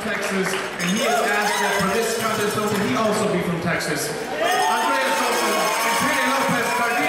Texas, and he has asked that for this contest also, he also be from Texas. Andrea Sosa and Penny Lopez Cardenas.